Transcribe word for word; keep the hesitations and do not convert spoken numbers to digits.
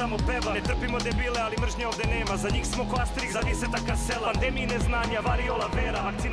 samo peva. Ne trpimo debile, ali mržnje ovde nema. Za njih smo ko Asterix, za desetaka sela. Pandemiji neznanja, variola vera. Vakcina